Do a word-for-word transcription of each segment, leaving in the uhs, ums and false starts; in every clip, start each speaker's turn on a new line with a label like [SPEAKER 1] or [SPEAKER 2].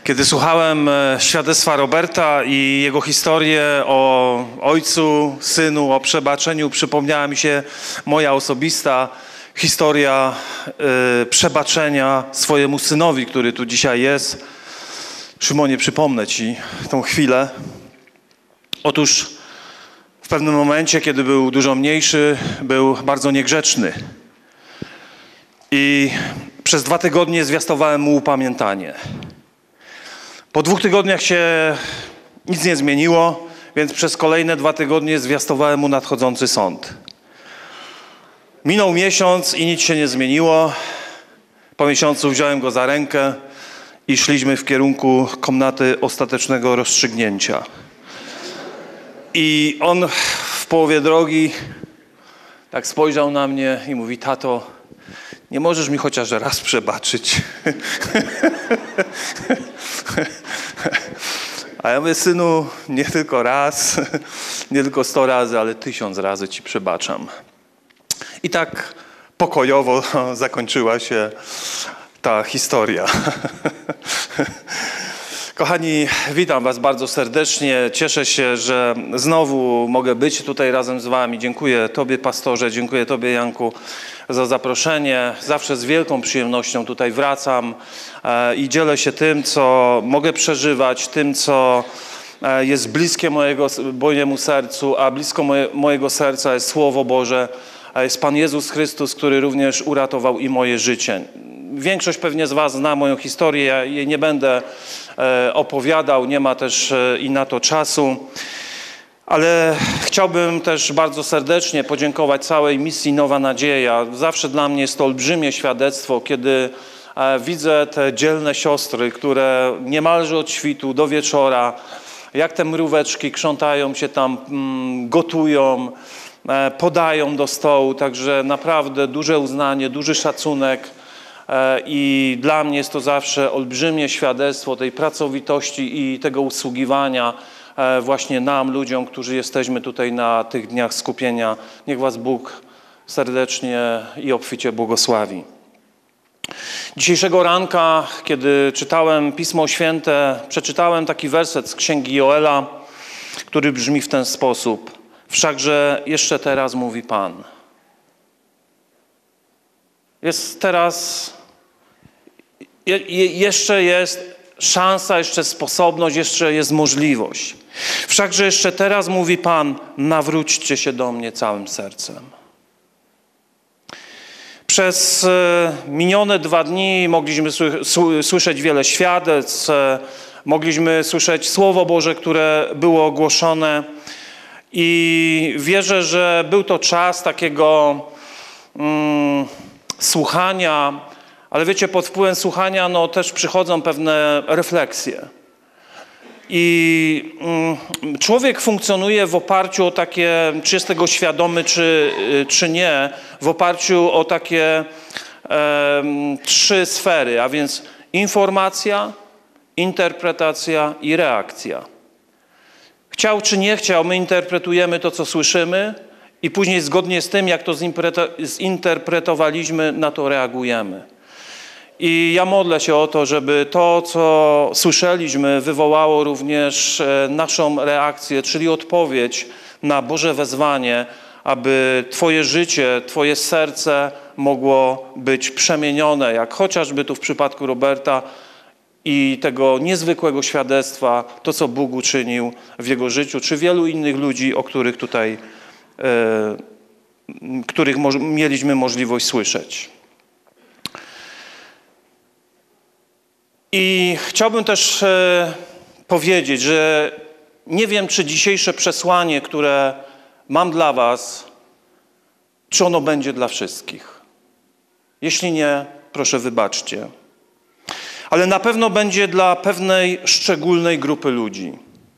[SPEAKER 1] Kiedy słuchałem świadectwa Roberta i jego historię o ojcu, synu, o przebaczeniu, przypomniała mi się moja osobista historia y, przebaczenia swojemu synowi, który tu dzisiaj jest. Szymonie, przypomnę Ci tą chwilę. Otóż w pewnym momencie, kiedy był dużo mniejszy, był bardzo niegrzeczny. I przez dwa tygodnie zwiastowałem mu upamiętanie. Po dwóch tygodniach się nic nie zmieniło, więc przez kolejne dwa tygodnie zwiastowałem mu nadchodzący sąd. Minął miesiąc i nic się nie zmieniło. Po miesiącu wziąłem go za rękę i szliśmy w kierunku komnaty ostatecznego rozstrzygnięcia. I on w połowie drogi tak spojrzał na mnie i mówi: tato, nie możesz mi chociaż raz przebaczyć? A ja mówię: synu, nie tylko raz, nie tylko sto razy, ale tysiąc razy ci przebaczam. I tak pokojowo zakończyła się ta historia. Kochani, witam was bardzo serdecznie. Cieszę się, że znowu mogę być tutaj razem z wami. Dziękuję Tobie, pastorze, dziękuję Tobie, Janku, za zaproszenie. Zawsze z wielką przyjemnością tutaj wracam e, i dzielę się tym, co mogę przeżywać, tym, co e, jest bliskie mojego, mojemu sercu, a blisko moje, mojego serca jest Słowo Boże, a jest Pan Jezus Chrystus, który również uratował i moje życie. Większość pewnie z was zna moją historię, ja jej nie będę e, opowiadał, nie ma też e, i na to czasu. Ale chciałbym też bardzo serdecznie podziękować całej misji Nowa Nadzieja. Zawsze dla mnie jest to olbrzymie świadectwo, kiedy e, widzę te dzielne siostry, które niemalże od świtu do wieczora, jak te mróweczki krzątają się tam, mm, gotują, e, podają do stołu. Także naprawdę duże uznanie, duży szacunek. E, I dla mnie jest to zawsze olbrzymie świadectwo tej pracowitości i tego usługiwania właśnie nam, ludziom, którzy jesteśmy tutaj na tych dniach skupienia. Niech was Bóg serdecznie i obficie błogosławi. Dzisiejszego ranka, kiedy czytałem Pismo Święte, przeczytałem taki werset z Księgi Joela, który brzmi w ten sposób: wszakże jeszcze teraz mówi Pan. Jest teraz, je, je, jeszcze jest szansa, jeszcze sposobność, jeszcze jest możliwość. Wszakże jeszcze teraz mówi Pan: nawróćcie się do mnie całym sercem. Przez e, minione dwa dni mogliśmy sły, słyszeć wiele świadectw, e, mogliśmy słyszeć Słowo Boże, które było ogłoszone, i wierzę, że był to czas takiego mm, słuchania. Ale wiecie, pod wpływem słuchania no, też przychodzą pewne refleksje. I mm, człowiek funkcjonuje w oparciu o takie, czy jest tego świadomy, czy, czy nie, w oparciu o takie e, trzy sfery, a więc informacja, interpretacja i reakcja. Chciał czy nie chciał, my interpretujemy to, co słyszymy, i później zgodnie z tym, jak to zinterpretowaliśmy, na to reagujemy. I ja modlę się o to, żeby to, co słyszeliśmy, wywołało również naszą reakcję, czyli odpowiedź na Boże wezwanie, aby Twoje życie, Twoje serce mogło być przemienione, jak chociażby tu w przypadku Roberta i tego niezwykłego świadectwa, to, co Bóg uczynił w jego życiu, czy wielu innych ludzi, o których tutaj, e, których mo- mieliśmy możliwość słyszeć. I chciałbym też e, powiedzieć, że nie wiem, czy dzisiejsze przesłanie, które mam dla was, czy ono będzie dla wszystkich. Jeśli nie, proszę wybaczcie. Ale na pewno będzie dla pewnej szczególnej grupy ludzi.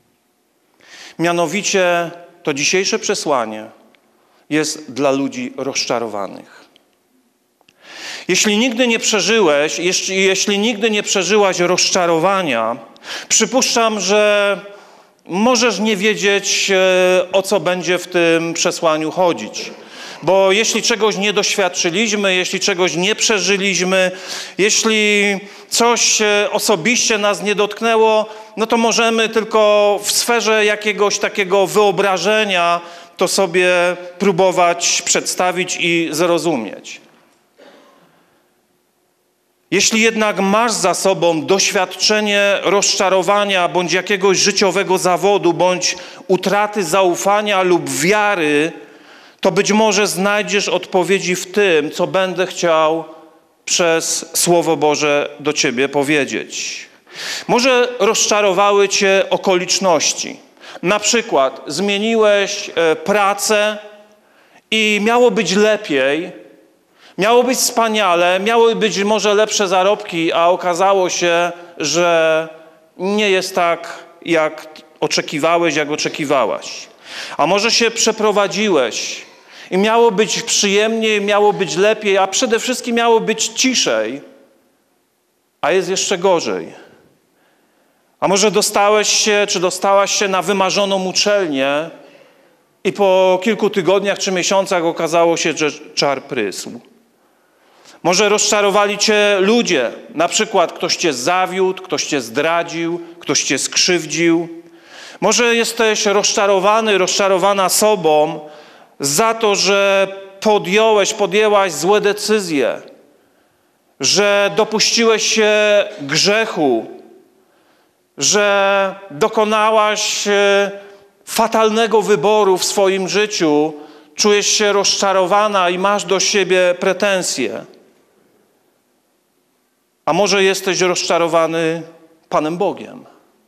[SPEAKER 1] Mianowicie to dzisiejsze przesłanie jest dla ludzi rozczarowanych. Jeśli nigdy nie przeżyłeś, jeśli, jeśli nigdy nie przeżyłaś rozczarowania, przypuszczam, że możesz nie wiedzieć, o co będzie w tym przesłaniu chodzić. Bo jeśli czegoś nie doświadczyliśmy, jeśli czegoś nie przeżyliśmy, jeśli coś osobiście nas nie dotknęło, no to możemy tylko w sferze jakiegoś takiego wyobrażenia to sobie próbować przedstawić i zrozumieć. Jeśli jednak masz za sobą doświadczenie rozczarowania bądź jakiegoś życiowego zawodu, bądź utraty zaufania lub wiary, to być może znajdziesz odpowiedzi w tym, co będę chciał przez Słowo Boże do ciebie powiedzieć. Może rozczarowały cię okoliczności. Na przykład zmieniłeś pracę i miało być lepiej, miało być wspaniale, miały być może lepsze zarobki, a okazało się, że nie jest tak, jak oczekiwałeś, jak oczekiwałaś. A może się przeprowadziłeś i miało być przyjemniej, miało być lepiej, a przede wszystkim miało być ciszej, a jest jeszcze gorzej. A może dostałeś się, czy dostałaś się na wymarzoną uczelnię i po kilku tygodniach czy miesiącach okazało się, że czar prysł. Może rozczarowali cię ludzie, na przykład ktoś cię zawiódł, ktoś cię zdradził, ktoś cię skrzywdził. Może jesteś rozczarowany, rozczarowana sobą za to, że podjąłeś, podjęłaś złe decyzje, że dopuściłeś się grzechu, że dokonałaś fatalnego wyboru w swoim życiu, czujesz się rozczarowana i masz do siebie pretensje. A może jesteś rozczarowany Panem Bogiem.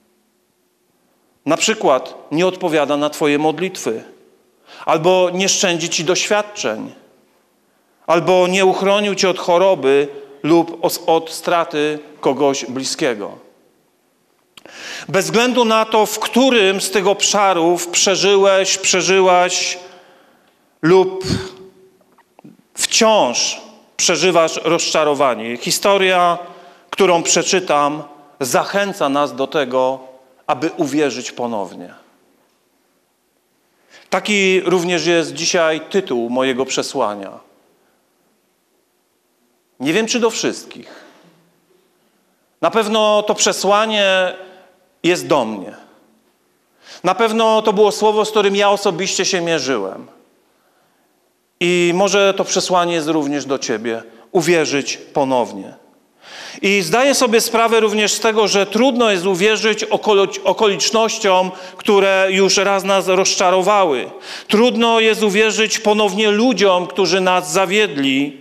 [SPEAKER 1] Na przykład nie odpowiada na twoje modlitwy, albo nie szczędzi ci doświadczeń, albo nie uchronił cię od choroby lub od straty kogoś bliskiego. Bez względu na to, w którym z tych obszarów przeżyłeś, przeżyłaś lub wciąż przeżywasz rozczarowanie. Historia, którą przeczytam, zachęca nas do tego, aby uwierzyć ponownie. Taki również jest dzisiaj tytuł mojego przesłania. Nie wiem, czy do wszystkich. Na pewno to przesłanie jest do mnie. Na pewno to było słowo, z którym ja osobiście się mierzyłem. I może to przesłanie jest również do ciebie. Uwierzyć ponownie. I zdaję sobie sprawę również z tego, że trudno jest uwierzyć okolicznościom, które już raz nas rozczarowały. Trudno jest uwierzyć ponownie ludziom, którzy nas zawiedli.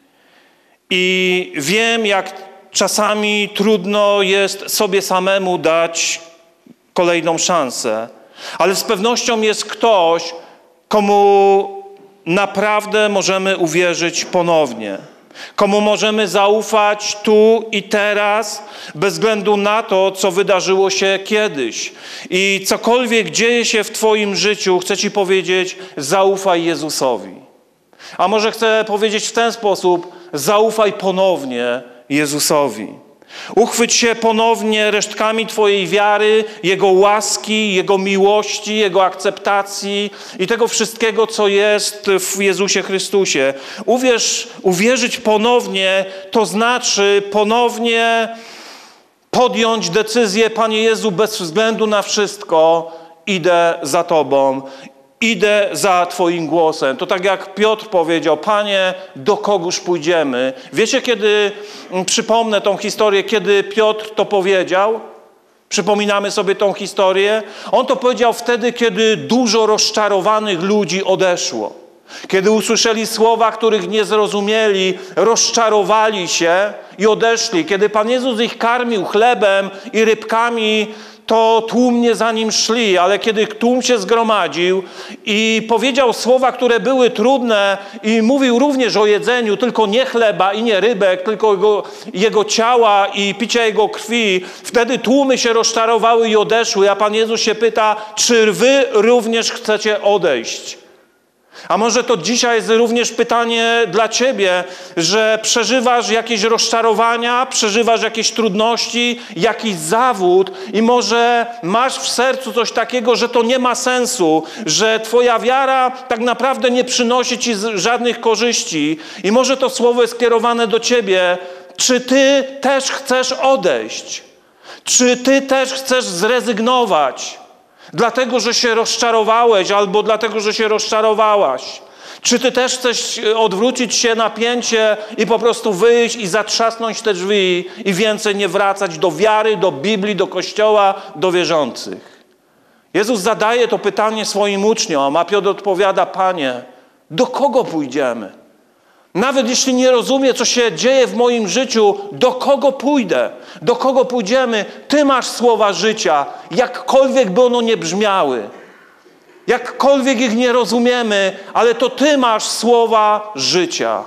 [SPEAKER 1] I wiem, jak czasami trudno jest sobie samemu dać kolejną szansę. Ale z pewnością jest ktoś, komu naprawdę możemy uwierzyć ponownie. Komu możemy zaufać tu i teraz, bez względu na to, co wydarzyło się kiedyś. I cokolwiek dzieje się w twoim życiu, chcę ci powiedzieć, zaufaj Jezusowi. A może chcę powiedzieć w ten sposób, zaufaj ponownie Jezusowi. Uchwyć się ponownie resztkami twojej wiary, Jego łaski, Jego miłości, Jego akceptacji i tego wszystkiego, co jest w Jezusie Chrystusie. Uwierz, uwierzyć ponownie, to znaczy ponownie podjąć decyzję, Panie Jezu, bez względu na wszystko, idę za Tobą. Idę za Twoim głosem. To tak jak Piotr powiedział, Panie, do kogóż pójdziemy? Wiecie, kiedy, przypomnę tą historię, kiedy Piotr to powiedział? Przypominamy sobie tą historię? On to powiedział wtedy, kiedy dużo rozczarowanych ludzi odeszło. Kiedy usłyszeli słowa, których nie zrozumieli, rozczarowali się i odeszli. Kiedy Pan Jezus ich karmił chlebem i rybkami, to tłumnie za Nim szli, ale kiedy tłum się zgromadził i powiedział słowa, które były trudne i mówił również o jedzeniu, tylko nie chleba i nie rybek, tylko jego, jego ciała i picia Jego krwi, wtedy tłumy się rozczarowały i odeszły, a Pan Jezus się pyta, czy wy również chcecie odejść? A może to dzisiaj jest również pytanie dla ciebie, że przeżywasz jakieś rozczarowania, przeżywasz jakieś trudności, jakiś zawód i może masz w sercu coś takiego, że to nie ma sensu, że twoja wiara tak naprawdę nie przynosi ci żadnych korzyści i może to słowo jest skierowane do ciebie. Czy ty też chcesz odejść? Czy ty też chcesz zrezygnować? Dlatego, że się rozczarowałeś albo dlatego, że się rozczarowałaś. Czy ty też chcesz odwrócić się na pięcie i po prostu wyjść i zatrzasnąć te drzwi i więcej nie wracać do wiary, do Biblii, do Kościoła, do wierzących? Jezus zadaje to pytanie swoim uczniom, a Piotr odpowiada: Panie, do kogo pójdziemy? Nawet jeśli nie rozumiem, co się dzieje w moim życiu, do kogo pójdę? Do kogo pójdziemy? Ty masz słowa życia, jakkolwiek by ono nie brzmiały. Jakkolwiek ich nie rozumiemy, ale to Ty masz słowa życia.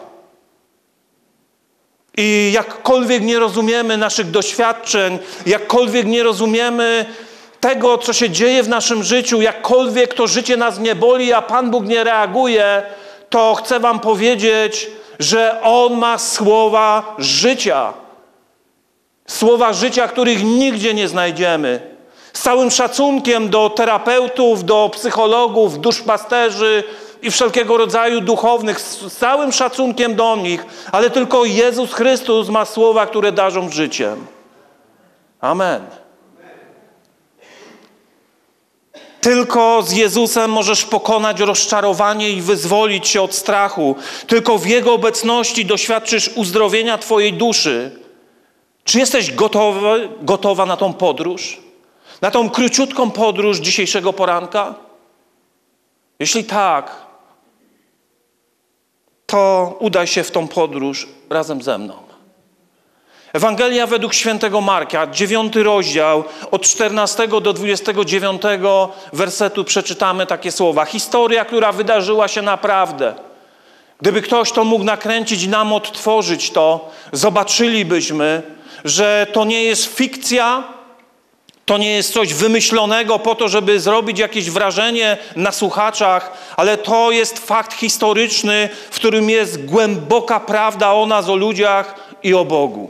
[SPEAKER 1] I jakkolwiek nie rozumiemy naszych doświadczeń, jakkolwiek nie rozumiemy tego, co się dzieje w naszym życiu, jakkolwiek to życie nas nie boli, a Pan Bóg nie reaguje, to chcę wam powiedzieć, że On ma słowa życia. Słowa życia, których nigdzie nie znajdziemy. Z całym szacunkiem do terapeutów, do psychologów, duszpasterzy i wszelkiego rodzaju duchownych, z całym szacunkiem do nich, ale tylko Jezus Chrystus ma słowa, które darzą życiem. Amen. Tylko z Jezusem możesz pokonać rozczarowanie i wyzwolić się od strachu. Tylko w Jego obecności doświadczysz uzdrowienia twojej duszy. Czy jesteś gotowy, gotowa na tą podróż? Na tą króciutką podróż dzisiejszego poranka? Jeśli tak, to udaj się w tą podróż razem ze mną. Ewangelia według świętego Marka, dziewiąty rozdział, od czternastego do dwudziestego dziewiątego wersetu przeczytamy takie słowa. Historia, która wydarzyła się naprawdę. Gdyby ktoś to mógł nakręcić i nam odtworzyć to, zobaczylibyśmy, że to nie jest fikcja, to nie jest coś wymyślonego po to, żeby zrobić jakieś wrażenie na słuchaczach, ale to jest fakt historyczny, w którym jest głęboka prawda o nas, o ludziach i o Bogu.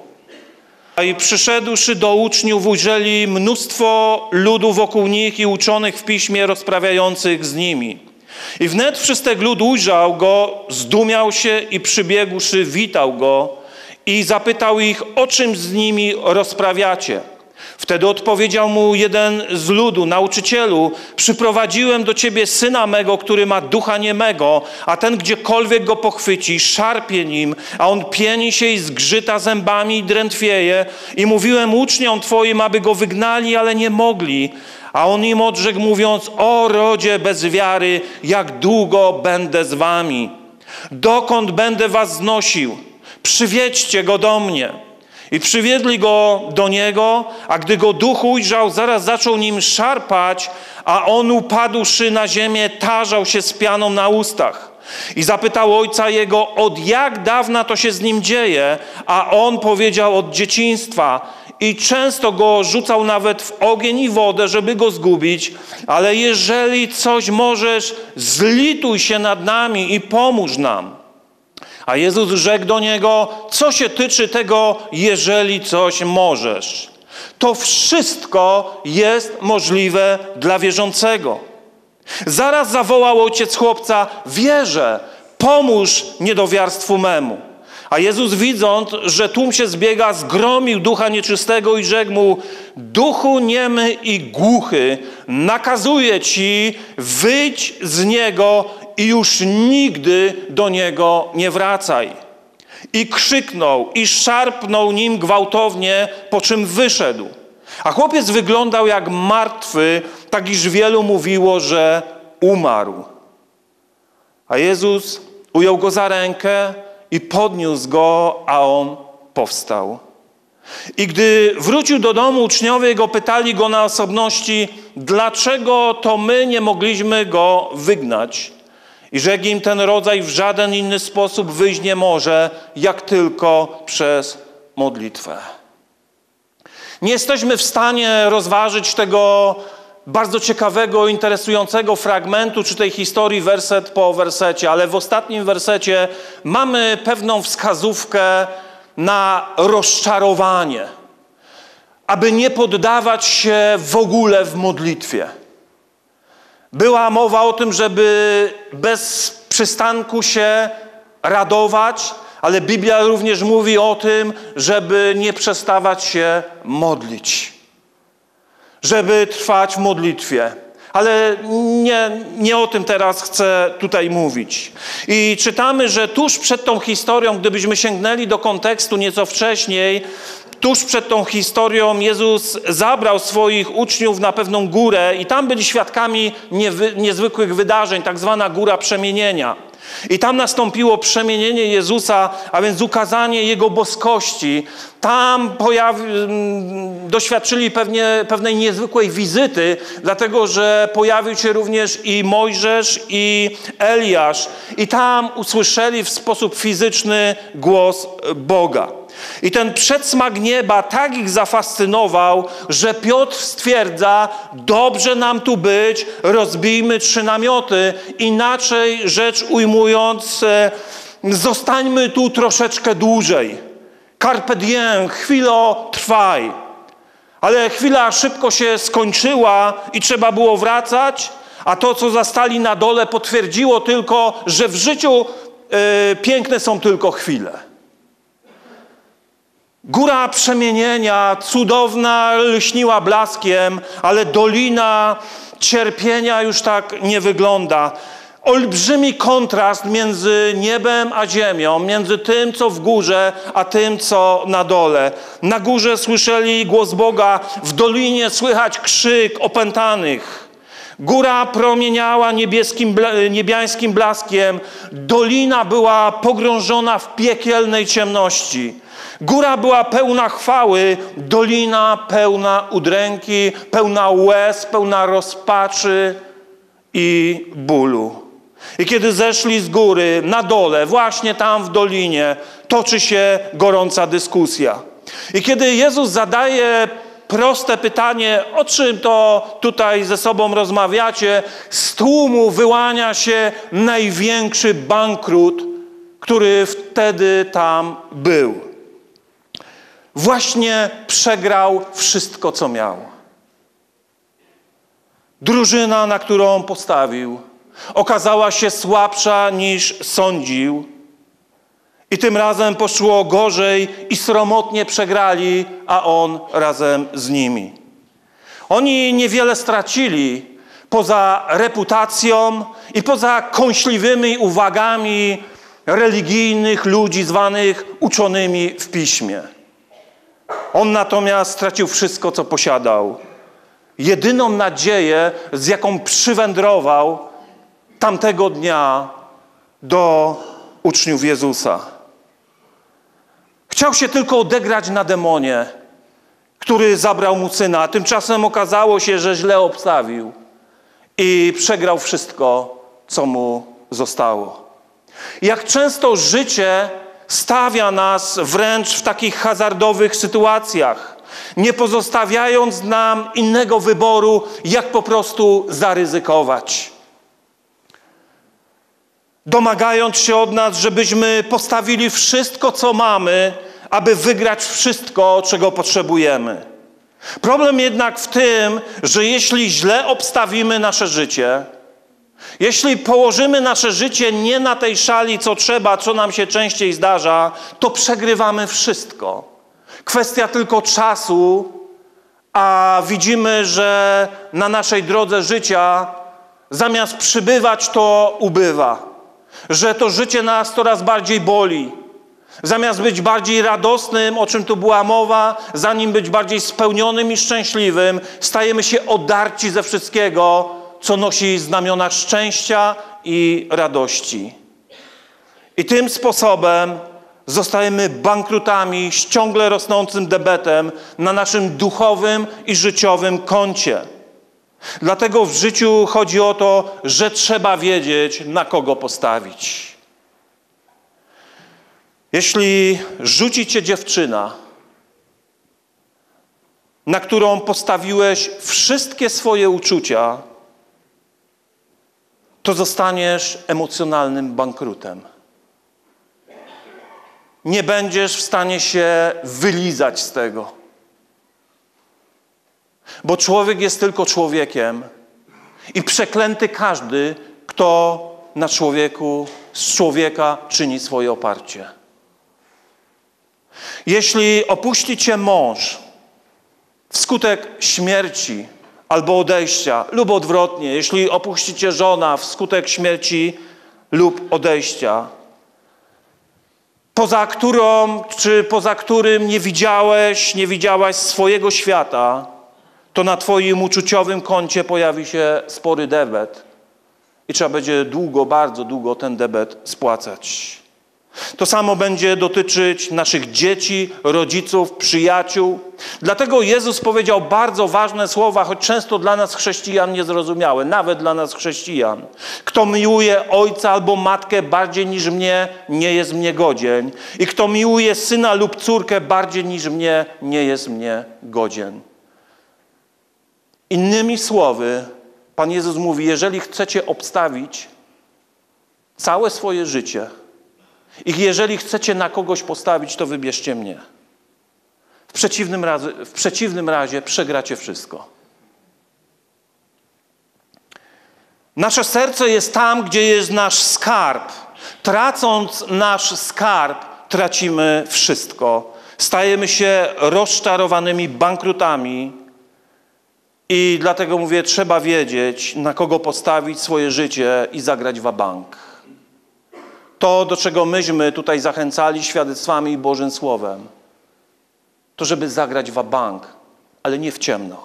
[SPEAKER 1] I przyszedłszy do uczniów, ujrzeli mnóstwo ludu wokół nich i uczonych w piśmie rozprawiających z nimi. I wnet wszystek lud ujrzał go, zdumiał się i przybiegłszy witał go i zapytał ich, o czym z nimi rozprawiacie. Wtedy odpowiedział mu jeden z ludu: nauczycielu, przyprowadziłem do ciebie syna mego, który ma ducha niemego, a ten gdziekolwiek go pochwyci, szarpie nim, a on pieni się i zgrzyta zębami i drętwieje. I mówiłem uczniom twoim, aby go wygnali, ale nie mogli. A on im odrzekł, mówiąc: o rodzie bez wiary, jak długo będę z wami? Dokąd będę was znosił? Przywiedźcie go do mnie. I przywiedli go do niego, a gdy go duch ujrzał, zaraz zaczął nim szarpać, a on upadłszy na ziemię, tarzał się z pianą na ustach. I zapytał ojca jego, od jak dawna to się z nim dzieje, a on powiedział, od dzieciństwa. I często go rzucał nawet w ogień i wodę, żeby go zgubić, ale jeżeli coś możesz, zlituj się nad nami i pomóż nam. A Jezus rzekł do niego, co się tyczy tego, jeżeli coś możesz. To wszystko jest możliwe dla wierzącego. Zaraz zawołał ojciec chłopca, wierzę, pomóż niedowiarstwu memu. A Jezus, widząc, że tłum się zbiega, zgromił ducha nieczystego i rzekł mu, duchu niemy i głuchy, nakazuję ci, wyjdź z niego i już nigdy do niego nie wracaj. I krzyknął i szarpnął nim gwałtownie, po czym wyszedł. A chłopiec wyglądał jak martwy, tak iż wielu mówiło, że umarł. A Jezus ujął go za rękę i podniósł go, a on powstał. I gdy wrócił do domu, uczniowie go pytali go na osobności, dlaczego to my nie mogliśmy go wygnać? I rzekł im, ten rodzaj w żaden inny sposób wyjść nie może, jak tylko przez modlitwę. Nie jesteśmy w stanie rozważyć tego bardzo ciekawego, interesującego fragmentu, czy tej historii werset po wersecie, ale w ostatnim wersecie mamy pewną wskazówkę na rozczarowanie, aby nie poddawać się w ogóle w modlitwie. Była mowa o tym, żeby bez przystanku się radować, ale Biblia również mówi o tym, żeby nie przestawać się modlić, żeby trwać w modlitwie. Ale nie, nie o tym teraz chcę tutaj mówić. I czytamy, że tuż przed tą historią, gdybyśmy sięgnęli do kontekstu nieco wcześniej, tuż przed tą historią Jezus zabrał swoich uczniów na pewną górę i tam byli świadkami niewy, niezwykłych wydarzeń, tak zwana góra przemienienia. I tam nastąpiło przemienienie Jezusa, a więc ukazanie Jego boskości. Tam pojawi, doświadczyli pewnie, pewnej niezwykłej wizyty, dlatego że pojawił się również i Mojżesz, i Eliasz. I tam usłyszeli w sposób fizyczny głos Boga. I ten przedsmak nieba tak ich zafascynował, że Piotr stwierdza, dobrze nam tu być, rozbijmy trzy namioty. Inaczej rzecz ujmując, zostańmy tu troszeczkę dłużej. Carpe diem, chwilo trwaj. Ale chwila szybko się skończyła i trzeba było wracać, a to, co zastali na dole, potwierdziło tylko, że w życiu yy, piękne są tylko chwile. Góra przemienienia, cudowna, lśniła blaskiem, ale dolina cierpienia już tak nie wygląda. Olbrzymi kontrast między niebem a ziemią, między tym, co w górze, a tym, co na dole. Na górze słyszeli głos Boga, w dolinie słychać krzyk opętanych. Góra promieniała niebieskim, niebiańskim blaskiem, dolina była pogrążona w piekielnej ciemności. Góra była pełna chwały, dolina pełna udręki, pełna łez, pełna rozpaczy i bólu. I kiedy zeszli z góry na dole, właśnie tam w dolinie, toczy się gorąca dyskusja. I kiedy Jezus zadaje proste pytanie, o czym to tutaj ze sobą rozmawiacie, z tłumu wyłania się największy bankrut, który wtedy tam był. Właśnie przegrał wszystko, co miał. Drużyna, na którą postawił, okazała się słabsza niż sądził. I tym razem poszło gorzej i sromotnie przegrali, a on razem z nimi. Oni niewiele stracili poza reputacją i poza kąśliwymi uwagami religijnych ludzi zwanych uczonymi w piśmie. On natomiast stracił wszystko, co posiadał. Jedyną nadzieję, z jaką przywędrował tamtego dnia do uczniów Jezusa. Chciał się tylko odegrać na demonie, który zabrał mu syna. A tymczasem okazało się, że źle obstawił i przegrał wszystko, co mu zostało. Jak często życie stawia nas wręcz w takich hazardowych sytuacjach, nie pozostawiając nam innego wyboru, jak po prostu zaryzykować. Domagając się od nas, żebyśmy postawili wszystko, co mamy, aby wygrać wszystko, czego potrzebujemy. Problem jednak w tym, że jeśli źle obstawimy nasze życie, jeśli położymy nasze życie nie na tej szali, co trzeba, co nam się częściej zdarza, to przegrywamy wszystko. Kwestia tylko czasu, a widzimy, że na naszej drodze życia zamiast przybywać, to ubywa. Że to życie nas coraz bardziej boli. Zamiast być bardziej radosnym, o czym tu była mowa, zanim być bardziej spełnionym i szczęśliwym, stajemy się odarci ze wszystkiego, co nosi znamiona szczęścia i radości. I tym sposobem zostajemy bankrutami z ciągle rosnącym debetem na naszym duchowym i życiowym koncie. Dlatego w życiu chodzi o to, że trzeba wiedzieć, na kogo postawić. Jeśli rzuci cię dziewczyna, na którą postawiłeś wszystkie swoje uczucia, to zostaniesz emocjonalnym bankrutem. Nie będziesz w stanie się wylizać z tego. Bo człowiek jest tylko człowiekiem i przeklęty każdy, kto na człowieku, z człowieka czyni swoje oparcie. Jeśli opuści cię mąż wskutek śmierci albo odejścia, lub odwrotnie, jeśli opuści cię żona wskutek śmierci lub odejścia, poza którą, czy poza którym nie widziałeś, nie widziałaś swojego świata, to na twoim uczuciowym koncie pojawi się spory debet i trzeba będzie długo, bardzo długo ten debet spłacać. To samo będzie dotyczyć naszych dzieci, rodziców, przyjaciół. Dlatego Jezus powiedział bardzo ważne słowa, choć często dla nas chrześcijan niezrozumiałe, nawet dla nas chrześcijan. Kto miłuje ojca albo matkę bardziej niż mnie, nie jest mnie godzien. I kto miłuje syna lub córkę bardziej niż mnie, nie jest mnie godzien. Innymi słowy, Pan Jezus mówi, jeżeli chcecie obstawić całe swoje życie i jeżeli chcecie na kogoś postawić, to wybierzcie mnie. W przeciwnym razie, w przeciwnym razie przegracie wszystko. Nasze serce jest tam, gdzie jest nasz skarb. Tracąc nasz skarb, tracimy wszystko. Stajemy się rozczarowanymi bankrutami i dlatego mówię, trzeba wiedzieć, na kogo postawić swoje życie i zagrać wabank. To, do czego myśmy tutaj zachęcali świadectwami i Bożym Słowem, to żeby zagrać wabank, ale nie w ciemno.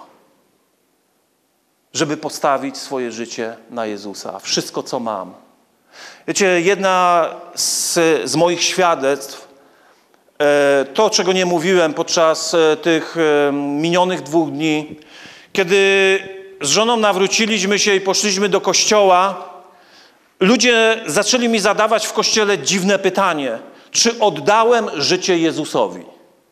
[SPEAKER 1] Żeby postawić swoje życie na Jezusa. Wszystko, co mam. Wiecie, jedna z, z moich świadectw, to, czego nie mówiłem podczas tych minionych dwóch dni, kiedy z żoną nawróciliśmy się i poszliśmy do kościoła, ludzie zaczęli mi zadawać w kościele dziwne pytanie. Czy oddałem życie Jezusowi?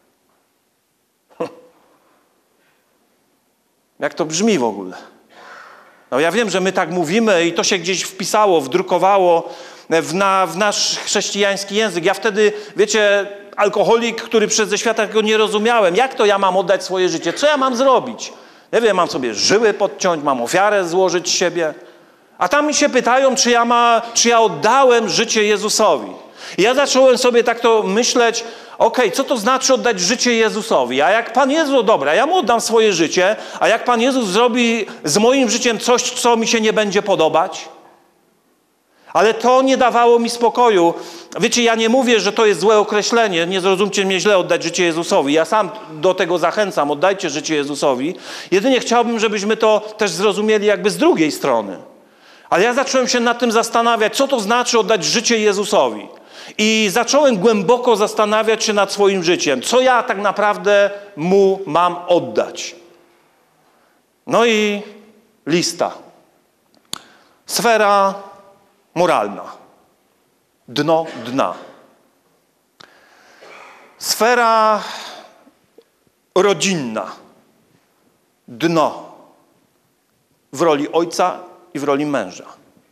[SPEAKER 1] Jak to brzmi w ogóle? No ja wiem, że my tak mówimy i to się gdzieś wpisało, wdrukowało w, na, w nasz chrześcijański język. Ja wtedy, wiecie, alkoholik, który przez ze świata tego nie rozumiałem. Jak to ja mam oddać swoje życie? Co ja mam zrobić? Nie wiem, mam sobie żyły podciąć, mam ofiarę złożyć z siebie. A tam mi się pytają, czy ja, ma, czy ja oddałem życie Jezusowi. I ja zacząłem sobie tak to myśleć, okej, okay, co to znaczy oddać życie Jezusowi? A jak Pan Jezus, dobra, ja Mu oddam swoje życie, a jak Pan Jezus zrobi z moim życiem coś, co mi się nie będzie podobać? Ale to nie dawało mi spokoju. Wiecie, ja nie mówię, że to jest złe określenie, nie zrozumcie mnie źle, oddać życie Jezusowi. Ja sam do tego zachęcam, oddajcie życie Jezusowi. Jedynie chciałbym, żebyśmy to też zrozumieli jakby z drugiej strony. Ale ja zacząłem się nad tym zastanawiać, co to znaczy oddać życie Jezusowi. I zacząłem głęboko zastanawiać się nad swoim życiem. Co ja tak naprawdę Mu mam oddać? No i lista. Sfera moralna. Dno dna. Sfera rodzinna. Dno. W roli ojca i w roli męża.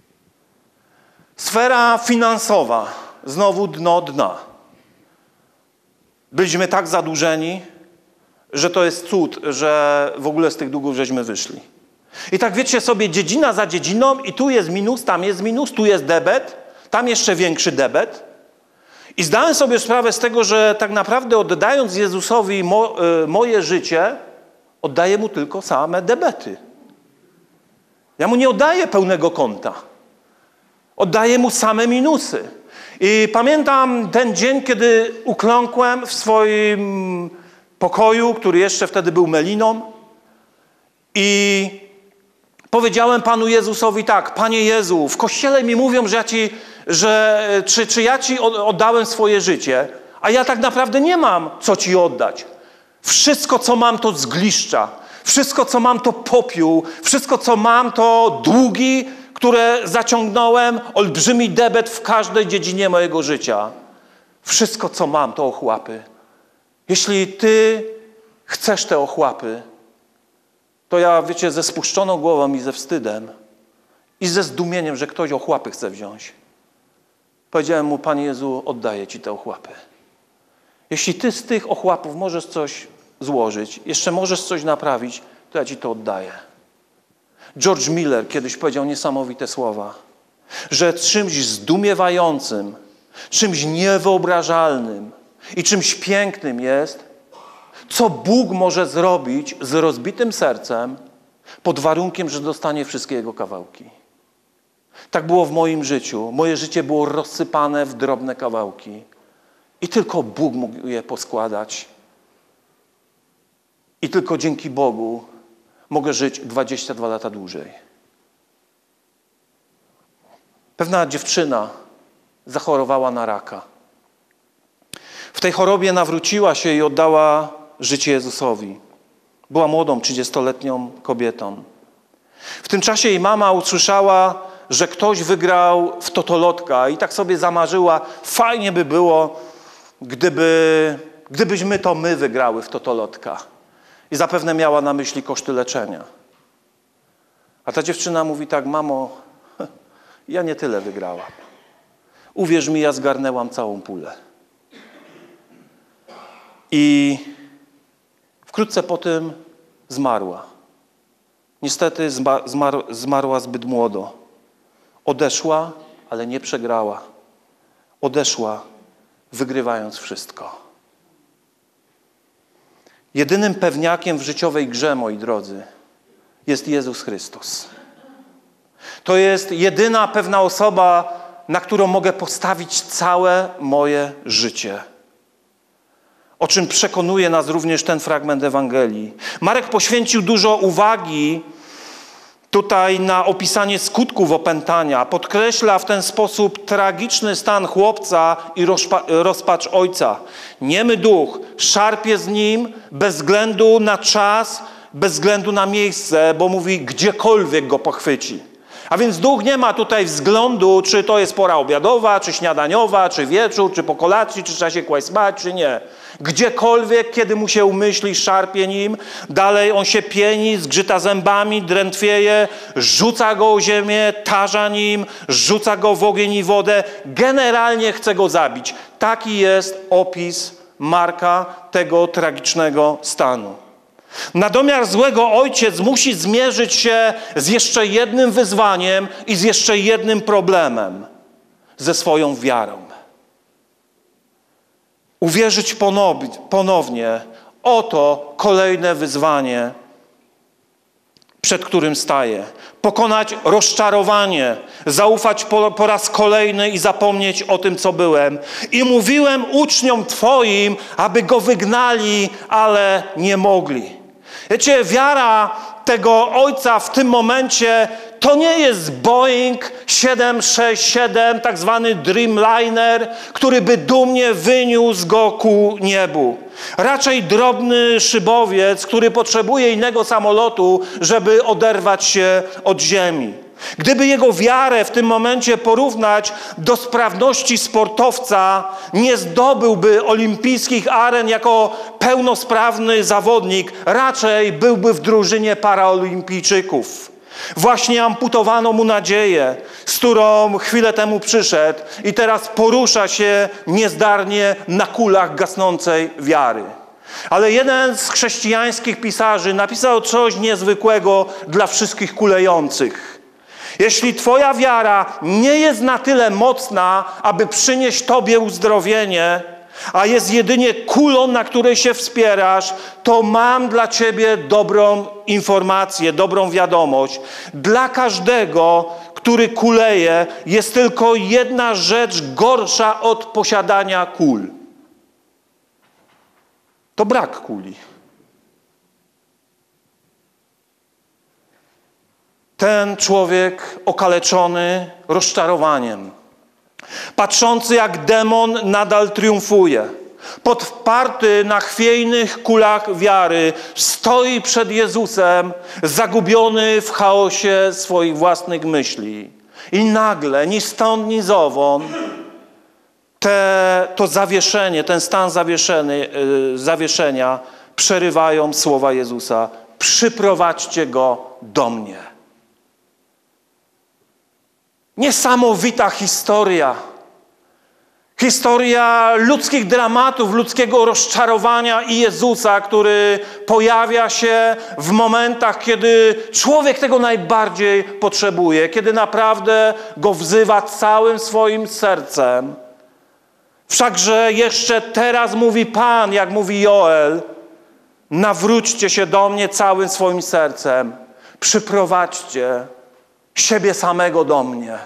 [SPEAKER 1] Sfera finansowa. Znowu dno dna. Byliśmy tak zadłużeni, że to jest cud, że w ogóle z tych długów żeśmy wyszli. I tak wiecie sobie, dziedzina za dziedziną i tu jest minus, tam jest minus, tu jest debet, tam jeszcze większy debet. I zdałem sobie sprawę z tego, że tak naprawdę oddając Jezusowi mo, y, moje życie, oddaję Mu tylko same debety. Ja Mu nie oddaję pełnego konta. Oddaję Mu same minusy. I pamiętam ten dzień, kiedy ukląkłem w swoim pokoju, który jeszcze wtedy był meliną i powiedziałem Panu Jezusowi tak, Panie Jezu, w kościele mi mówią, że ja ci, że, czy, czy ja Ci oddałem swoje życie, a ja tak naprawdę nie mam co Ci oddać. Wszystko, co mam, to zgliszcza. Wszystko, co mam, to popiół. Wszystko, co mam, to długi, które zaciągnąłem, olbrzymi debet w każdej dziedzinie mojego życia. Wszystko, co mam, to ochłapy. Jeśli Ty chcesz te ochłapy, to ja, wiecie, ze spuszczoną głową i ze wstydem i ze zdumieniem, że ktoś ochłapy chce wziąć, powiedziałem mu: Panie Jezu, oddaję Ci te ochłapy. Jeśli Ty z tych ochłapów możesz coś złożyć, jeszcze możesz coś naprawić, to ja Ci to oddaję. George Miller kiedyś powiedział niesamowite słowa, że czymś zdumiewającym, czymś niewyobrażalnym i czymś pięknym jest, co Bóg może zrobić z rozbitym sercem pod warunkiem, że dostanie wszystkie Jego kawałki. Tak było w moim życiu. Moje życie było rozsypane w drobne kawałki i tylko Bóg mógł je poskładać. I tylko dzięki Bogu mogę żyć dwadzieścia dwa lata dłużej. Pewna dziewczyna zachorowała na raka. W tej chorobie nawróciła się i oddała życie Jezusowi. Była młodą, trzydziestoletnią kobietą. W tym czasie jej mama usłyszała, że ktoś wygrał w totolotka i tak sobie zamarzyła, fajnie by było, gdyby, gdybyśmy to my wygrały w totolotka. I zapewne miała na myśli koszty leczenia. A ta dziewczyna mówi tak: mamo, ja nie tyle wygrałam. Uwierz mi, ja zgarnęłam całą pulę. I wkrótce po tym zmarła. Niestety zmar, zmarła zbyt młodo. Odeszła, ale nie przegrała. Odeszła, wygrywając wszystko. Jedynym pewniakiem w życiowej grze, moi drodzy, jest Jezus Chrystus. To jest jedyna pewna osoba, na którą mogę postawić całe moje życie. O czym przekonuje nas również ten fragment Ewangelii. Marek poświęcił dużo uwagi tutaj na opisanie skutków opętania. Podkreśla w ten sposób tragiczny stan chłopca i rozpacz ojca. Niemy duch szarpie z nim bez względu na czas, bez względu na miejsce, bo mówi, gdziekolwiek go pochwyci. A więc duch nie ma tutaj względu, czy to jest pora obiadowa, czy śniadaniowa, czy wieczór, czy po kolacji, czy trzeba się kłaść spać, czy nie. Gdziekolwiek, kiedy mu się umyśli, szarpie nim, dalej on się pieni, zgrzyta zębami, drętwieje, rzuca go o ziemię, tarza nim, rzuca go w ogień i wodę, generalnie chce go zabić. Taki jest opis Marka tego tragicznego stanu. Na domiar złego ojciec musi zmierzyć się z jeszcze jednym wyzwaniem i z jeszcze jednym problemem, ze swoją wiarą. Uwierzyć ponownie, oto kolejne wyzwanie, przed którym staję. Pokonać rozczarowanie, zaufać po, po raz kolejny i zapomnieć o tym, co byłem. I mówiłem uczniom Twoim, aby go wygnali, ale nie mogli. Wiecie, wiara tego ojca w tym momencie to nie jest Boeing siedem sześć siedem, tak zwany Dreamliner, który by dumnie wyniósł go ku niebu. Raczej drobny szybowiec, który potrzebuje innego samolotu, żeby oderwać się od ziemi. Gdyby jego wiarę w tym momencie porównać do sprawności sportowca, nie zdobyłby olimpijskich aren jako pełnosprawny zawodnik, raczej byłby w drużynie paraolimpijczyków. Właśnie amputowano mu nadzieję, z którą chwilę temu przyszedł i teraz porusza się niezdarnie na kulach gasnącej wiary. Ale jeden z chrześcijańskich pisarzy napisał coś niezwykłego dla wszystkich kulejących. Jeśli Twoja wiara nie jest na tyle mocna, aby przynieść Tobie uzdrowienie, a jest jedynie kulą, na której się wspierasz, to mam dla Ciebie dobrą informację, dobrą wiadomość. Dla każdego, który kuleje, jest tylko jedna rzecz gorsza od posiadania kul. To brak kuli. Ten człowiek okaleczony rozczarowaniem, patrzący jak demon nadal triumfuje, podparty na chwiejnych kulach wiary, stoi przed Jezusem, zagubiony w chaosie swoich własnych myśli. I nagle, ni stąd, ni zowąd, te, to zawieszenie, ten stan zawieszony, yy, zawieszenia przerywają słowa Jezusa. Przyprowadźcie Go do mnie. Niesamowita historia. Historia ludzkich dramatów, ludzkiego rozczarowania i Jezusa, który pojawia się w momentach, kiedy człowiek tego najbardziej potrzebuje, kiedy naprawdę Go wzywa całym swoim sercem. Wszakże jeszcze teraz mówi Pan, jak mówi Joel, nawróćcie się do mnie całym swoim sercem. Przyprowadźcie siebie samego do mnie.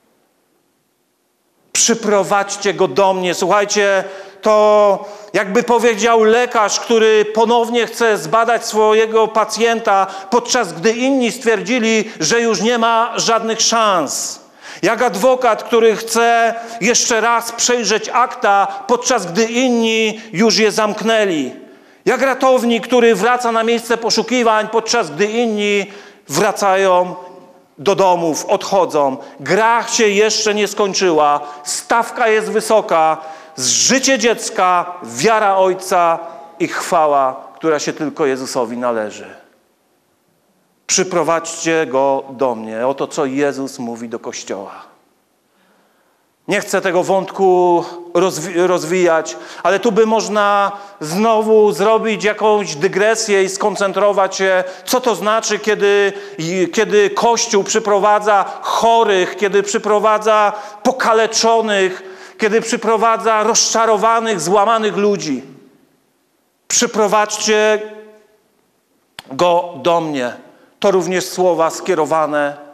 [SPEAKER 1] Przyprowadźcie Go do mnie. Słuchajcie, to jakby powiedział lekarz, który ponownie chce zbadać swojego pacjenta, podczas gdy inni stwierdzili, że już nie ma żadnych szans. Jak adwokat, który chce jeszcze raz przejrzeć akta, podczas gdy inni już je zamknęli. Jak ratownik, który wraca na miejsce poszukiwań, podczas gdy inni wracają do domów, odchodzą. Gra się jeszcze nie skończyła. Stawka jest wysoka. Życie dziecka, wiara ojca i chwała, która się tylko Jezusowi należy. Przyprowadźcie Go do mnie. Oto co Jezus mówi do Kościoła. Nie chcę tego wątku rozwi- rozwijać, ale tu by można znowu zrobić jakąś dygresję i skoncentrować się, co to znaczy, kiedy, kiedy Kościół przyprowadza chorych, kiedy przyprowadza pokaleczonych, kiedy przyprowadza rozczarowanych, złamanych ludzi. Przyprowadźcie Go do mnie. To również słowa skierowane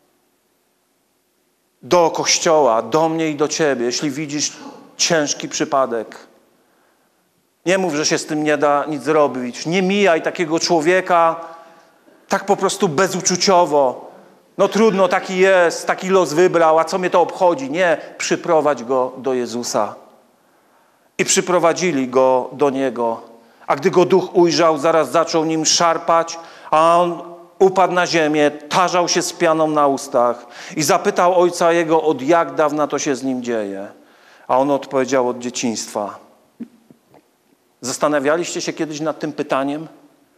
[SPEAKER 1] do Kościoła, do mnie i do ciebie, jeśli widzisz ciężki przypadek. Nie mów, że się z tym nie da nic zrobić. Nie mijaj takiego człowieka tak po prostu bezuczuciowo. No trudno, taki jest, taki los wybrał, a co mnie to obchodzi? Nie, przyprowadź go do Jezusa. I przyprowadzili go do Niego. A gdy go duch ujrzał, zaraz zaczął nim szarpać, a on upadł na ziemię, tarzał się z pianą na ustach i zapytał ojca jego, od jak dawna to się z nim dzieje. A on odpowiedział, od dzieciństwa. Zastanawialiście się kiedyś nad tym pytaniem?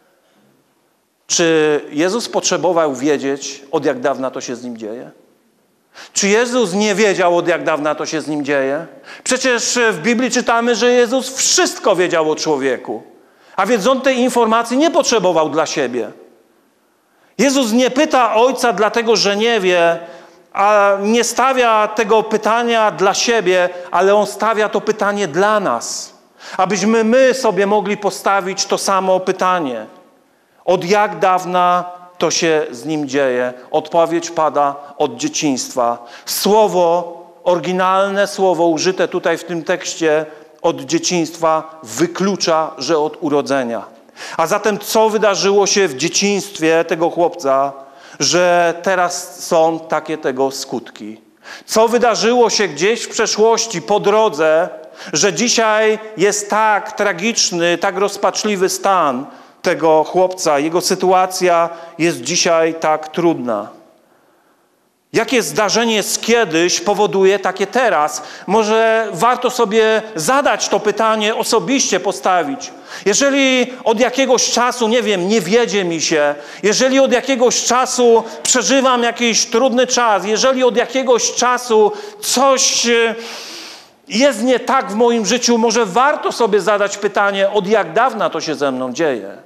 [SPEAKER 1] Czy Jezus potrzebował wiedzieć, od jak dawna to się z nim dzieje? Czy Jezus nie wiedział, od jak dawna to się z nim dzieje? Przecież w Biblii czytamy, że Jezus wszystko wiedział o człowieku. A więc on tej informacji nie potrzebował dla siebie. Jezus nie pyta Ojca dlatego, że nie wie, a nie stawia tego pytania dla siebie, ale On stawia to pytanie dla nas. Abyśmy my sobie mogli postawić to samo pytanie. Od jak dawna to się z Nim dzieje? Odpowiedź pada od dzieciństwa. Słowo, oryginalne słowo użyte tutaj w tym tekście od dzieciństwa wyklucza, że od urodzenia. A zatem co wydarzyło się w dzieciństwie tego chłopca, że teraz są takie tego skutki? Co wydarzyło się gdzieś w przeszłości, po drodze, że dzisiaj jest tak tragiczny, tak rozpaczliwy stan tego chłopca, jego sytuacja jest dzisiaj tak trudna? Jakie zdarzenie z kiedyś powoduje takie teraz? Może warto sobie zadać to pytanie, osobiście postawić. Jeżeli od jakiegoś czasu, nie wiem, nie wiedzie mi się, jeżeli od jakiegoś czasu przeżywam jakiś trudny czas, jeżeli od jakiegoś czasu coś jest nie tak w moim życiu, może warto sobie zadać pytanie, od jak dawna to się ze mną dzieje?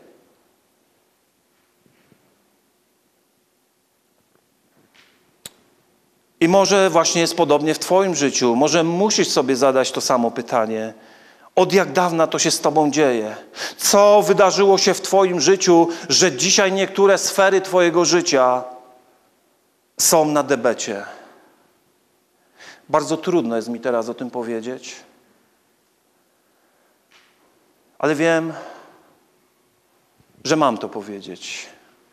[SPEAKER 1] I może właśnie jest podobnie w twoim życiu. Może musisz sobie zadać to samo pytanie. Od jak dawna to się z tobą dzieje? Co wydarzyło się w twoim życiu, że dzisiaj niektóre sfery twojego życia są na debecie? Bardzo trudno jest mi teraz o tym powiedzieć. Ale wiem, że mam to powiedzieć.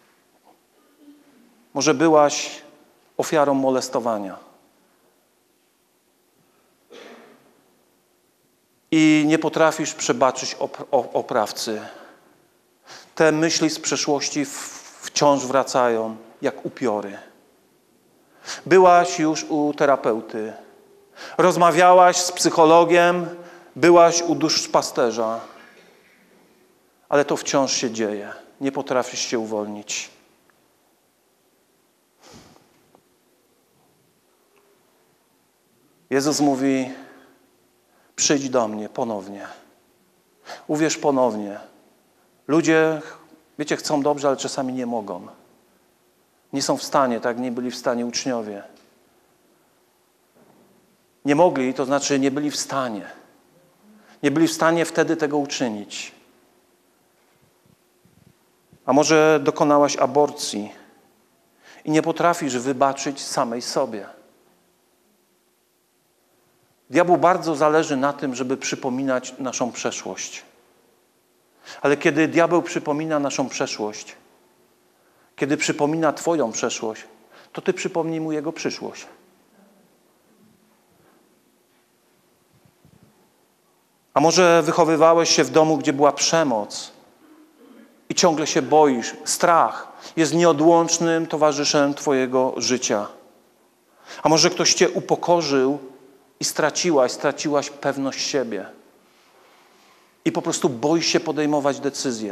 [SPEAKER 1] Może byłaś ofiarą molestowania. I nie potrafisz przebaczyć op- oprawcy. Te myśli z przeszłości w- wciąż wracają jak upiory. Byłaś już u terapeuty. Rozmawiałaś z psychologiem, byłaś u duszpasterza. ale to wciąż się dzieje. Nie potrafisz się uwolnić. Jezus mówi, przyjdź do mnie ponownie. Uwierz ponownie. Ludzie, wiecie, chcą dobrze, ale czasami nie mogą. Nie są w stanie, tak jak nie byli w stanie uczniowie. Nie mogli, to znaczy nie byli w stanie. Nie byli w stanie wtedy tego uczynić. A może dokonałaś aborcji i nie potrafisz wybaczyć samej sobie. Diabłu bardzo zależy na tym, żeby przypominać naszą przeszłość. Ale kiedy diabeł przypomina naszą przeszłość, kiedy przypomina twoją przeszłość, to ty przypomnij mu jego przyszłość. A może wychowywałeś się w domu, gdzie była przemoc i ciągle się boisz. Strach jest nieodłącznym towarzyszem twojego życia. A może ktoś cię upokorzył i straciłaś, straciłaś pewność siebie. I po prostu boisz się podejmować decyzje.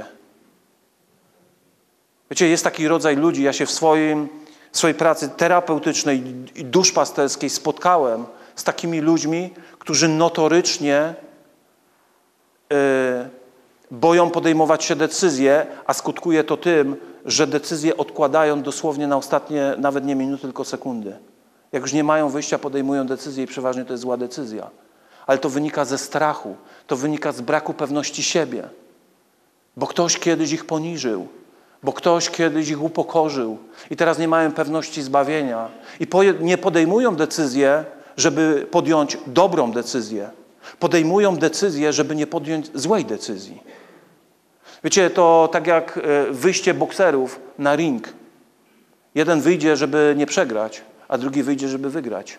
[SPEAKER 1] Wiecie, jest taki rodzaj ludzi, ja się w swoim, w swojej pracy terapeutycznej i duszpasterskiej spotkałem z takimi ludźmi, którzy notorycznie yy, boją podejmować się decyzje, a skutkuje to tym, że decyzje odkładają dosłownie na ostatnie, nawet nie minuty, tylko sekundy. Jak już nie mają wyjścia, podejmują decyzję i przeważnie to jest zła decyzja. Ale to wynika ze strachu, to wynika z braku pewności siebie. Bo ktoś kiedyś ich poniżył, bo ktoś kiedyś ich upokorzył i teraz nie mają pewności zbawienia. I nie podejmują decyzję, żeby podjąć dobrą decyzję. Podejmują decyzję, żeby nie podjąć złej decyzji. Wiecie, to tak jak wyjście bokserów na ring. Jeden wyjdzie, żeby nie przegrać, a drugi wyjdzie, żeby wygrać.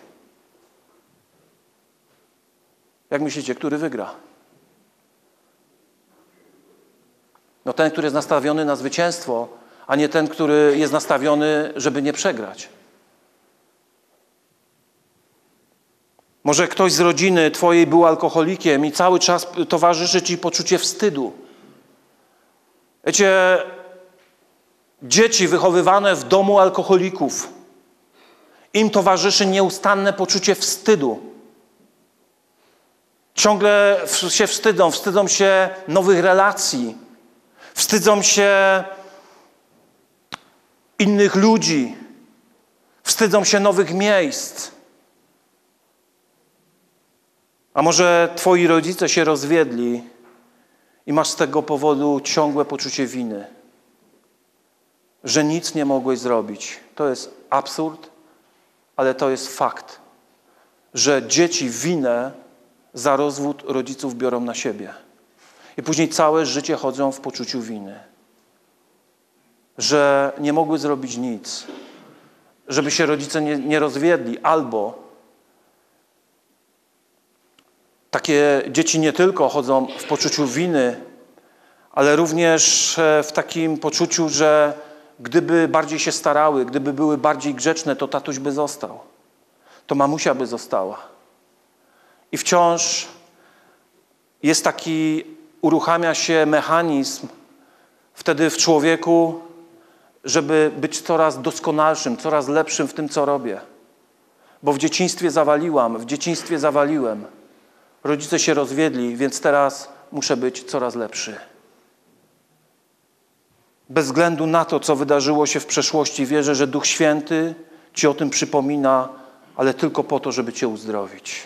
[SPEAKER 1] Jak myślicie, który wygra? No ten, który jest nastawiony na zwycięstwo, a nie ten, który jest nastawiony, żeby nie przegrać. Może ktoś z rodziny twojej był alkoholikiem i cały czas towarzyszy ci poczucie wstydu. Wiecie, dzieci wychowywane w domu alkoholików, im towarzyszy nieustanne poczucie wstydu. Ciągle się wstydzą, wstydzą się nowych relacji, wstydzą się innych ludzi, wstydzą się nowych miejsc. A może twoi rodzice się rozwiedli i masz z tego powodu ciągłe poczucie winy, że nic nie mogłeś zrobić. To jest absurd, ale to jest fakt, że dzieci winę za rozwód rodziców biorą na siebie. I później całe życie chodzą w poczuciu winy. Że nie mogły zrobić nic. Żeby się rodzice nie, nie rozwiedli. Albo takie dzieci nie tylko chodzą w poczuciu winy, ale również w takim poczuciu, że gdyby bardziej się starały, gdyby były bardziej grzeczne, to tatuś by został. To mamusia by została. I wciąż jest taki, uruchamia się mechanizm wtedy w człowieku, żeby być coraz doskonalszym, coraz lepszym w tym, co robię. Bo w dzieciństwie zawaliłam, w dzieciństwie zawaliłem. Rodzice się rozwiedli, więc teraz muszę być coraz lepszy. Bez względu na to, co wydarzyło się w przeszłości, wierzę, że Duch Święty ci o tym przypomina, ale tylko po to, żeby cię uzdrowić.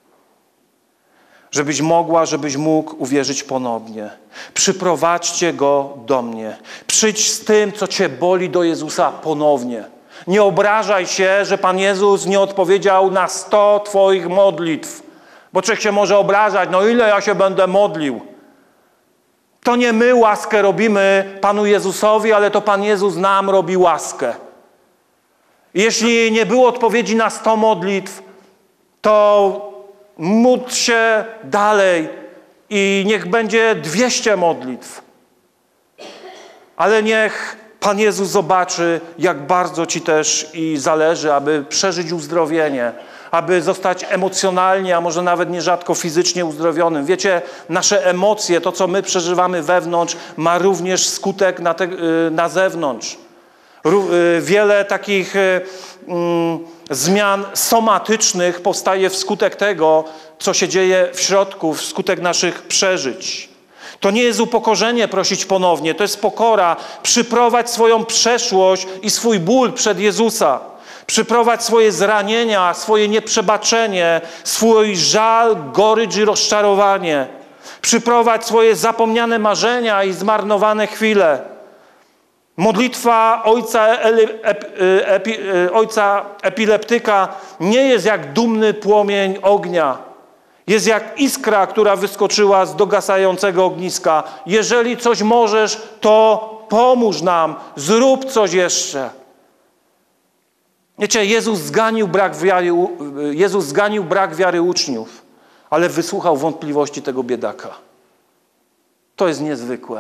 [SPEAKER 1] Żebyś mogła, żebyś mógł uwierzyć ponownie. Przyprowadźcie Go do mnie. Przyjdź z tym, co cię boli, do Jezusa ponownie. Nie obrażaj się, że Pan Jezus nie odpowiedział na sto twoich modlitw. Bo człowiek się może obrażać, no ile ja się będę modlił. To nie my łaskę robimy Panu Jezusowi, ale to Pan Jezus nam robi łaskę. Jeśli nie było odpowiedzi na sto modlitw, to módl się dalej i niech będzie dwieście modlitw. Ale niech Pan Jezus zobaczy, jak bardzo Ci też i zależy, aby przeżyć uzdrowienie, aby zostać emocjonalnie, a może nawet nierzadko fizycznie uzdrowionym. Wiecie, nasze emocje, to co my przeżywamy wewnątrz, ma również skutek na, te, na zewnątrz. Wiele takich mm, zmian somatycznych powstaje wskutek tego, co się dzieje w środku, wskutek naszych przeżyć. To nie jest upokorzenie prosić ponownie, to jest pokora. Przyprowadź swoją przeszłość i swój ból przed Jezusa. Przyprowadź swoje zranienia, swoje nieprzebaczenie, swój żal, gorycz i rozczarowanie. Przyprowadź swoje zapomniane marzenia i zmarnowane chwile. Modlitwa ojca, epi, ojca epileptyka nie jest jak dumny płomień ognia. Jest jak iskra, która wyskoczyła z dogasającego ogniska. Jeżeli coś możesz, to pomóż nam, zrób coś jeszcze. Wiecie, Jezus zganił brak wiary, Jezus zganił brak wiary uczniów, ale wysłuchał wątpliwości tego biedaka. To jest niezwykłe.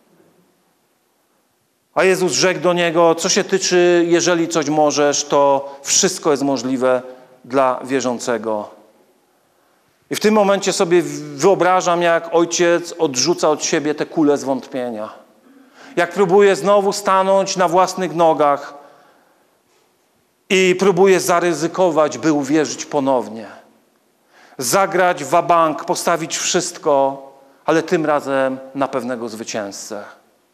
[SPEAKER 1] A Jezus rzekł do niego, co się tyczy, jeżeli coś możesz, to wszystko jest możliwe dla wierzącego. I w tym momencie sobie wyobrażam, jak ojciec odrzuca od siebie te kule zwątpienia. Jak próbuje znowu stanąć na własnych nogach i próbuje zaryzykować, by uwierzyć ponownie. Zagrać wabank, postawić wszystko, ale tym razem na pewnego zwycięzcę.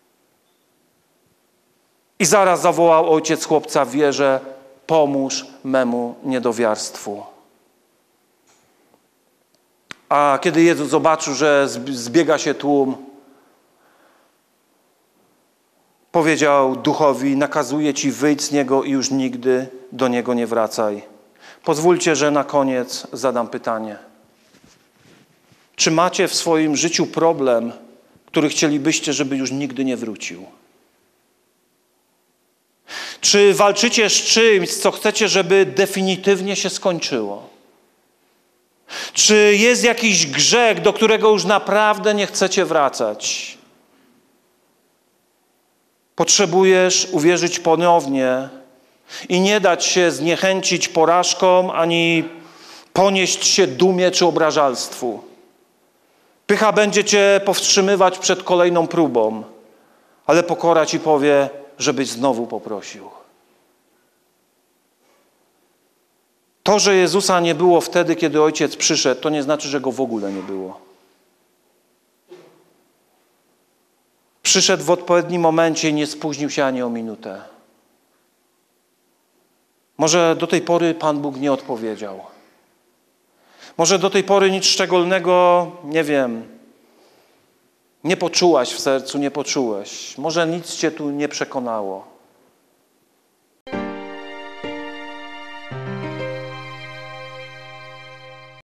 [SPEAKER 1] I zaraz zawołał ojciec chłopca w wierze, pomóż memu niedowiarstwu. A kiedy Jezus zobaczył, że zbiega się tłum, powiedział duchowi, nakazuję ci, wyjdź z niego i już nigdy do niego nie wracaj. Pozwólcie, że na koniec zadam pytanie. Czy macie w swoim życiu problem, który chcielibyście, żeby już nigdy nie wrócił? Czy walczycie z czymś, co chcecie, żeby definitywnie się skończyło? Czy jest jakiś grzech, do którego już naprawdę nie chcecie wracać? Potrzebujesz uwierzyć ponownie i nie dać się zniechęcić porażkom, ani ponieść się dumie czy obrażalstwu. Pycha będzie cię powstrzymywać przed kolejną próbą, ale pokora ci powie, żebyś znowu poprosił. To, że Jezusa nie było wtedy, kiedy Ojciec przyszedł, to nie znaczy, że Go w ogóle nie było. Przyszedł w odpowiednim momencie i nie spóźnił się ani o minutę. Może do tej pory Pan Bóg nie odpowiedział. Może do tej pory nic szczególnego, nie wiem, nie poczułaś w sercu, nie poczułeś. Może nic cię tu nie przekonało.